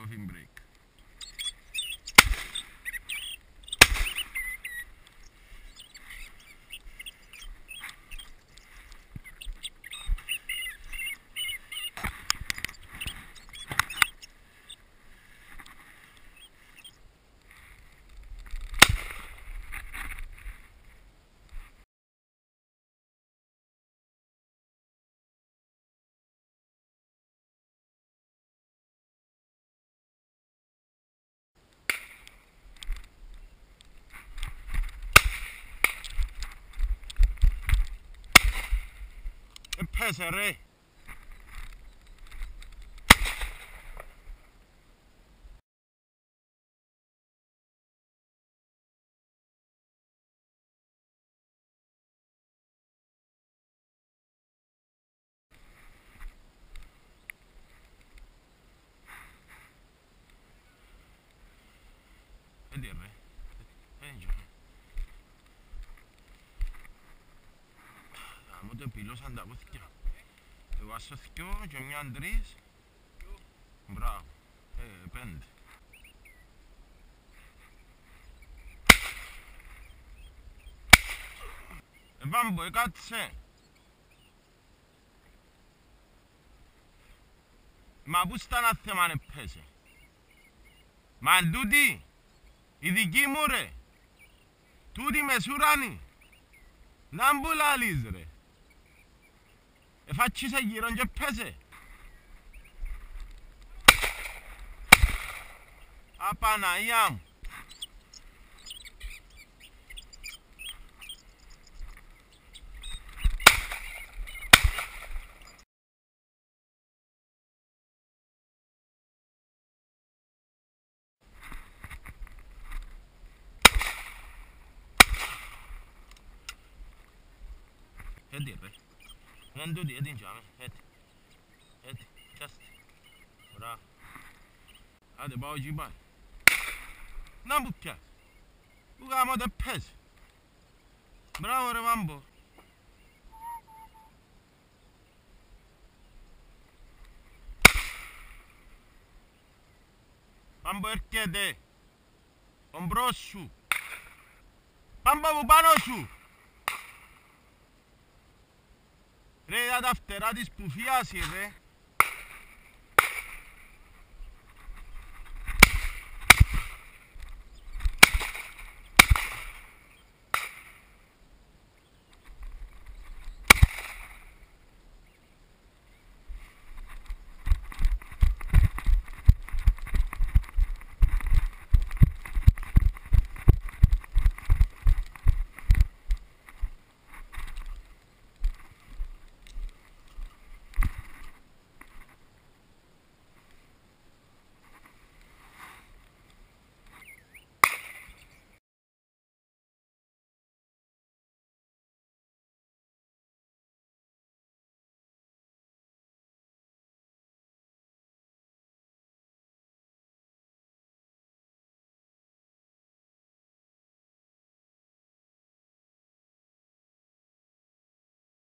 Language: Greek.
coffee break. Πέσε ρε. Έντι ρε. Μου το επιλώσαν τα πούθηκια. Εγώ άσω θκιο και μια τρεις. Μπράβο. 5. Βάμπο, κάτσε. Μα πού στα να θέμα να πέσει. Μα εν τούτη. Η δική μου ρε. Τούτη μεσουράνη. Να μπου λαλείς ρε. Εφάτσισε γύρω και πέσε. Απαναγιά μου. Έτσι ρε. Δεν τούτη, έτσι είναι. Έτσι. Έτσι. Πιάστε. Μπράβο. Άντε πάω εκεί πάλι. Να μου πιάσει. Πού γάμω το πέσει. Μπράβο ρε Βάμπο. Βάμπο έρχεται. Ο μπρος σου. Βάμπο από πάνω σου. Ρε, είδα τα φτερά της που φιάσει ρε.